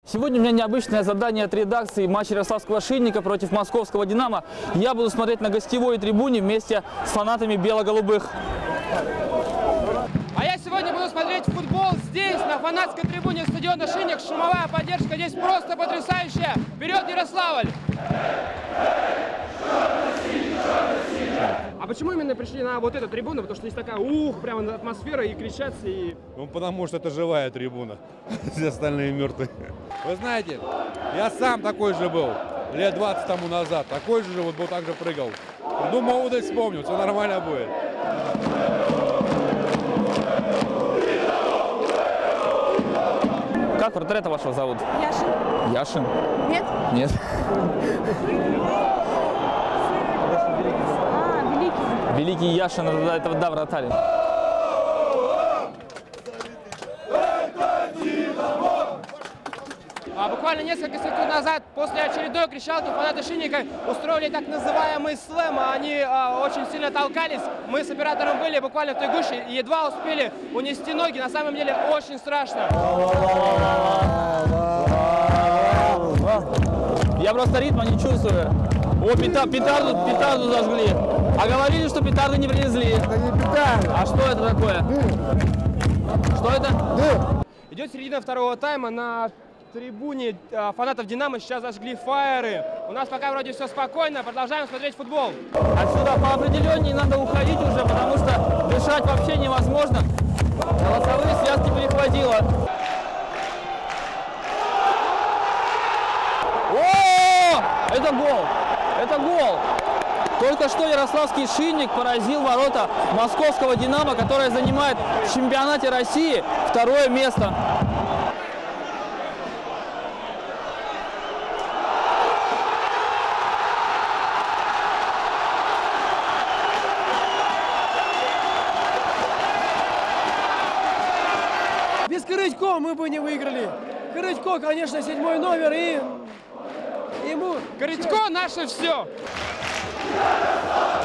Сегодня у меня необычное задание от редакции матча Ярославского Шинника против московского «Динамо». Я буду смотреть на гостевой трибуне вместе с фанатами бело-голубых. А я сегодня буду смотреть футбол здесь, на фанатской трибуне стадиона «Шинник». Шумовая поддержка здесь просто потрясающая. Вперед, Ярославль! А почему именно пришли на вот эту трибуну? Потому что здесь такая, прямо атмосфера и кричат, и... Ну, потому что это живая трибуна, все остальные мертвые. Вы знаете, я сам такой же был, лет 20 тому назад. Такой же вот был, так же прыгал. Ну, молодость вспомнил, все нормально будет. Как вратаря вашего зовут? Яшин. Яшин? Нет? Нет. Великий Яшин, это да, вратарь. Буквально несколько секунд назад, после очередной кричалки, фанаты Шинника устроили так называемый слэм. Они очень сильно толкались. Мы с оператором были буквально в той гуще и едва успели унести ноги. На самом деле очень страшно. Я просто ритма не чувствую. О, петарду зажгли. А говорили, что петарды не влезли. Это не петарда. А что это такое? Что это? Идет середина второго тайма. На трибуне фанатов «Динамо» сейчас зажгли фаеры. У нас пока вроде все спокойно. Продолжаем смотреть футбол. Отсюда по определению надо уходить уже, потому что дышать вообще невозможно. Голосовые связки перехватило. О! Это гол! Это гол! Только что ярославский «Шинник» поразил ворота московского «Динамо», которое занимает в чемпионате России второе место. Без Корытько мы бы не выиграли. Корытько, конечно, 7-й номер, и ему... Корытько наше все!